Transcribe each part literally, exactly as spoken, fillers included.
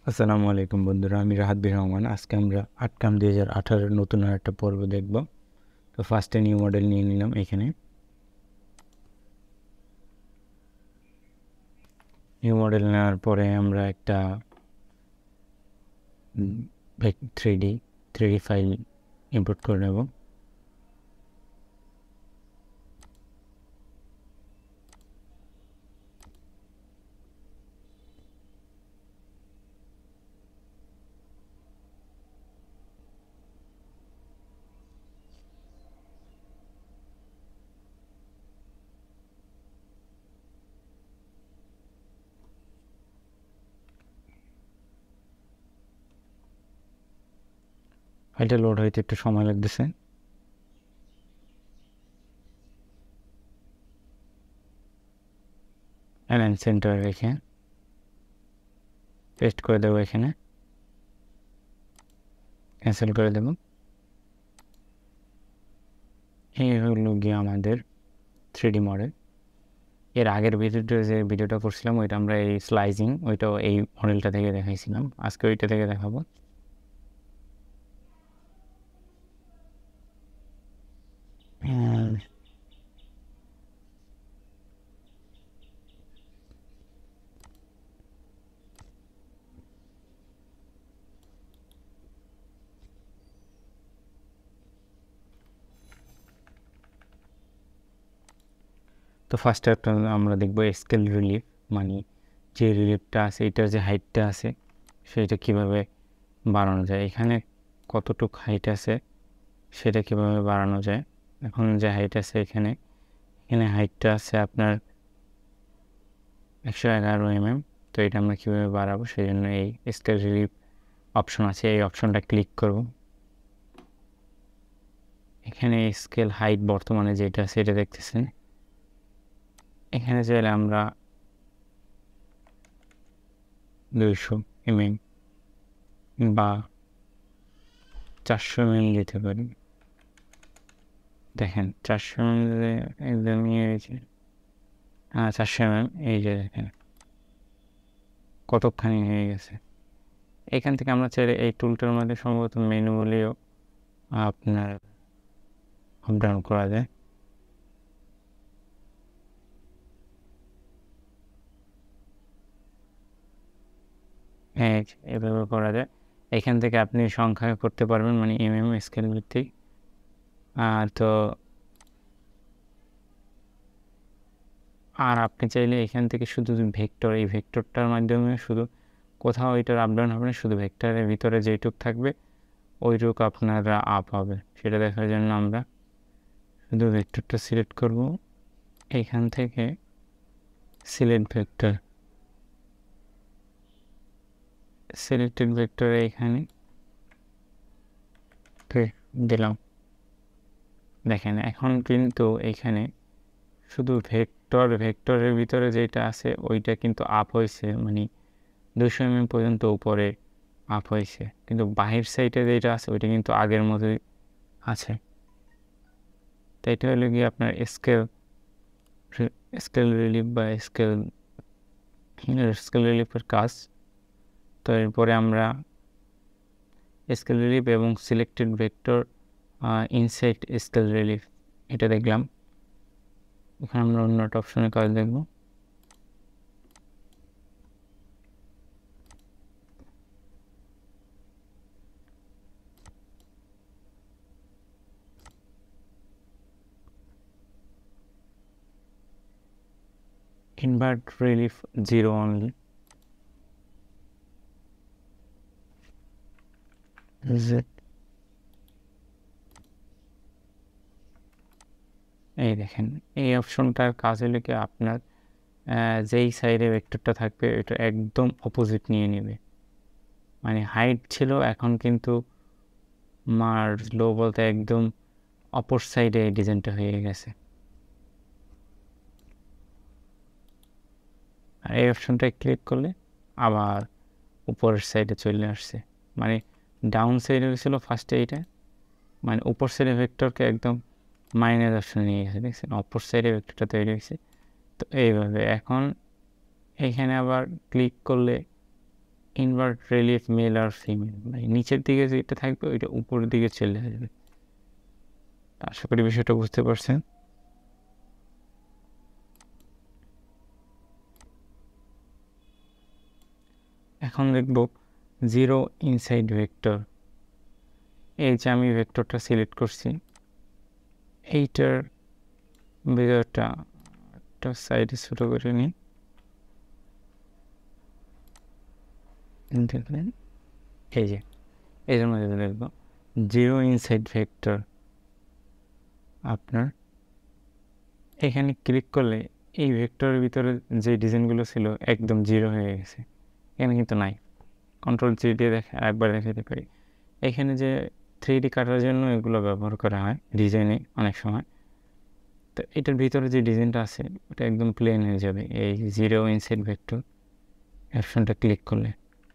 আসসালামু আলাইকুম বন্ধুরা, আমি রাহাত বিন রহমান। আজকে আমরা আটকাম দুই হাজার আঠারোর নতুন আর একটা পর্ব দেখব। তো ফার্স্টে নিউ মডেল নিয়ে নিলাম। এখানে নিউ মডেল নেওয়ার পরে আমরা একটা three D three D file import করে নেব। ফাইলটা লোড হইতে একটু সময় লাগতেছে। অ্যালাইন সেন্টার রেখে পেস্ট করে দেবো। এখানে ক্যান্সেল করে দেব। এই হলো গিয়ে আমাদের থ্রি ডি মডেল। এর আগের ভিডিওটা যে ভিডিওটা করছিলাম ওইটা আমরা এই স্লাইজিং ওইটাও এই মডেলটা থেকে দেখাইছিলাম। আজকে ওইটা থেকে দেখাবো। তো ফার্স্টে একটা আমরা দেখবো স্কেল রিলিফ, মানে যে রিলিফটা আছে এটার যে হাইটটা আছে সেটা কিভাবে বাড়ানো যায়। এখানে কতটুক হাইট আছে সেটা কিভাবে বাড়ানো যায়। এখন যে হাইট আছে এখানে এখানে হাইটটা আছে আপনার একশো এগারো এম এম। তো এটা আমরা কীভাবে বাড়াবো সেই জন্য এই স্কেল রিলিফ অপশন আছে, এই অপশনটা ক্লিক করব। এখানে স্কেল হাইট বর্তমানে যেটা সেটা দেখতেছেন। এখানে চাইলে আমরা দুইশো এমএম বা চারশো এমএম দিতে পারি। দেখেন চারশো এমএম একদম ইয়ে হয়েছে। হ্যাঁ, চারশো এমএম এই যে দেখেন কতখানি হয়ে গেছে। এখান থেকে আমরা চাইলে এই টুলটার মধ্যে সম্ভবত ম্যানুয়ালিও আপনার আপ ডাউন করা যায়। হ্যাঁ, এভাবে করা যায়। এখান থেকে আপনি সংখ্যা করতে পারবেন, মানে এমএম স্কেল ভিত্তিক। তো আর আপনি চাইলে এখান থেকে শুধু ভেক্টর, এই ভেক্টরটার মাধ্যমে শুধু কোথাও এটার আপ ডাউন হবে না, শুধু ভেক্টরের ভিতরে যেইটুক থাকবে ওইটুক আপনারা আপ হবে। সেটা দেখার জন্য আমরা শুধু ভেক্টরটা সিলেক্ট করব। এইখান থেকে সিলেক্ট ভেক্টর, সিলেক্টেড ভেক্টরে এখানে দিলাম। দেখেন এখন কিন্তু এখানে শুধু ভেক্টর ভেক্টরের ভিতরে যেটা আছে ওইটা কিন্তু আপ হয়েছে, মানে দুশো এমএম পর্যন্ত উপরে আপ হয়েছে, কিন্তু বাহির সাইডে যেটা আছে ওইটা কিন্তু আগের মতোই আছে। তো এটা হলো গিয়ে আপনার স্কেল স্কেল রিলিফ বা স্কেল স্কেল রিলিফের কাজ। তো এরপরে আমরা স্কেল রিলিফ এবং selected vector inside scale relief এটা দেখলাম। এখানে আমরা অন্য একটা অপশনের কাজ দেখব। Invert relief zero only. Is it? এই দেখেন এই অপশনটার কাজ হলো কি আপনার যেই সাইডে ভেক্টরটা থাকবে এটা একদম অপোজিট নিয়ে নেবে। মানে হাইট ছিল, এখন কিন্তু মার লো বলতে একদম অপর সাইডে এই ডিজাইনটা হয়ে গেছে। আর এই অপশনটায় ক্লিক করলে আবার উপরের সাইডে চলে আসছে, মানে ডাউন সাইডে ছিল ফার্স্টে এইটা, মানে উপর সাইডে ভেক্টরকে একদম মাইনাস অপশনে নিয়ে গেছে। দেখছেন অপর সাইডে ভেক্টরটা তৈরি হয়েছে। তো এইভাবে এখন এইখানে আবার ক্লিক করলে, মানে ডাউন সাইডে ভেক্টরকে একদম মাইনাস অপশনে নিয়ে গেছে। দেখছেন অপর সাইডে ভেক্টরটা তৈরি হয়েছে। তো এইভাবে এখন এখানে আবার ক্লিক করলে, ইনভার্ট রিলিফ মেল আর ফিমেল, মানে নিচের দিকে যেটা থাকবে ওইটা উপরের দিকে চলে আসবে। আশা করি বিষয়টা বুঝতে পারছেন। এখন দেখব জিরো ইনসাইড ভেক্টর। এই যে আমি ভেক্টরটা সিলেক্ট করছি, এইটার ভিতরটা একটা সাইডে ছোট করে নিই, দেখলেন এই যে এর মধ্যে দেখব জিরো ইনসাইড ভেক্টর। আপনার এখানে ক্লিক করলে এই ভেক্টরের ভিতরে যে ডিজাইনগুলো ছিল একদম জিরো হয়ে গেছে, এখানে কিন্তু নাই। কন্ট্রোল জি দিয়ে দেখে একবার দেখাতে পারি। এখানে যে থ্রি ডি কাটার জন্য এগুলো ব্যবহার করা হয় ডিজাইনে অনেক সময়, তো এটার ভিতরে যে ডিজাইনটা আছে ওটা একদম প্লেন হয়ে যাবে এই জিরো ইনসাইড ভেক্টর অপশনটা ক্লিক করলে।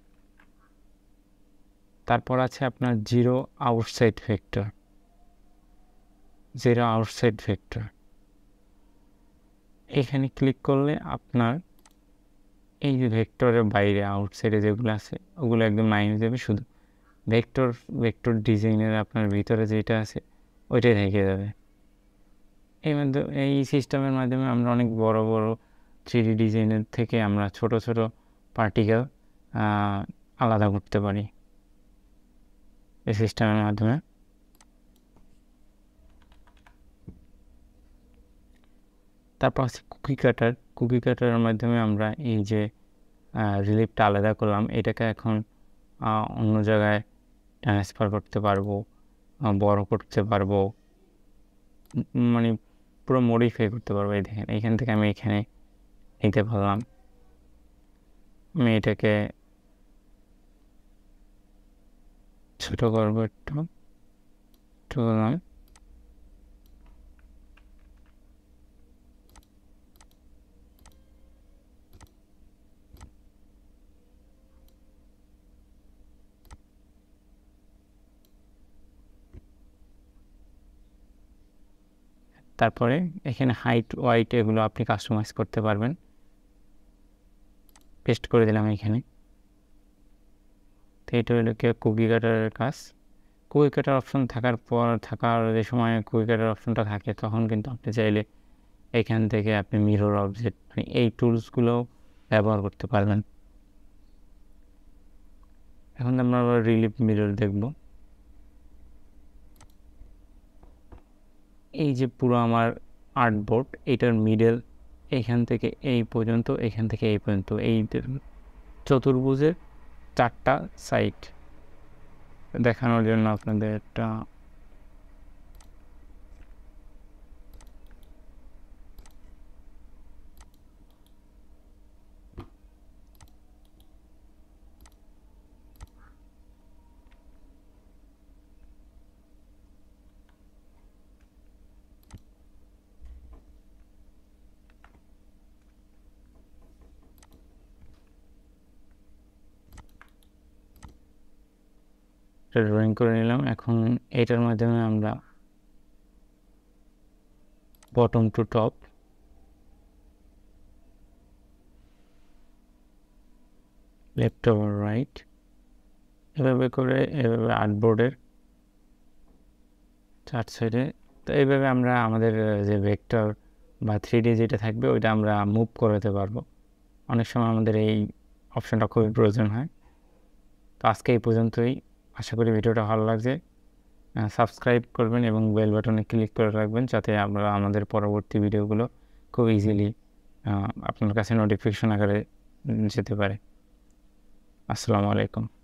তারপর আছে আপনার zero outside vector. Zero outside vector এখানে ক্লিক করলে আপনার এই যে ভেক্টরের বাইরে আউটসাইডে যেগুলো আছে ওগুলো একদম নাই হয়ে যাবে, শুধু ভেক্টর ভেক্টর ডিজাইনের আপনার ভিতরে যেটা আছে ওইটাই থেকে যাবে। এই মাধ্যমে এই সিস্টেমের মাধ্যমে আমরা অনেক বড় বড় থ্রি ডি ডিজাইনের থেকে আমরা ছোট ছোট পার্টিকেল আলাদা করতে পারি এই সিস্টেমের মাধ্যমে। তারপর আছে কুকি কাটার। কুকি কাটারের মাধ্যমে আমরা এই যে রিলিফটা আলাদা করলাম এটাকে এখন অন্য জায়গায় ট্রান্সফার করতে পারবো, বড় করতে পারবো, মানে পুরো মডিফাই করতে পারবো। এই দেখেন এইখান থেকে আমি এখানে নিতে পারলাম, আমি এটাকে ছোট করবো একটু একটু করলাম। তারপরে এখানে হাইট ওয়াইট এগুলো আপনি কাস্টমাইজ করতে পারবেন। পেস্ট করে দিলাম এখানে। তো এটা হলো কি কুকি কাটারের কাজ। কুকি কাটার অপশন থাকার পর থাকার যে সময় কুকি কাটার অপশনটা থাকে তখন কিন্তু আপনি চাইলে এখান থেকে আপনি মিরর অবজেক্ট মানে এই টুলসগুলো ব্যবহার করতে পারবেন। এখন আমরা রিলিফ মিরর দেখব। এই যে পুরো আমার আর্টবোর্ড এটার মিডল এইখান থেকে এই পর্যন্ত, এখান থেকে এই পর্যন্ত, এই চতুর্ভুজের চারটা সাইড দেখানোর জন্য আপনাদের একটা ড্রয়িং করে নিলাম। এখন এটার মাধ্যমে আমরা bottom to top left over right এভাবে করে এভাবে আর্টবোর্ডের চার সাইডে, তো এইভাবে আমরা আমাদের যে ভেক্টর বা থ্রি ডি যেটা থাকবে ওইটা আমরা মুভ করাতে পারবো। অনেক সময় আমাদের এই অপশনটা খুবই প্রয়োজন হয়। তো আজকে এই পর্যন্তই। আশা করি ভিডিওটা ভালো লাগছে। সাবস্ক্রাইব করবেন এবং বেল বাটনে ক্লিক করে রাখবেন যাতে আমরা আমাদের পরবর্তী ভিডিওগুলো খুব ইজিলি আপনার কাছে নোটিফিকেশন আকারে যেতে পারে। আসসালামু আলাইকুম।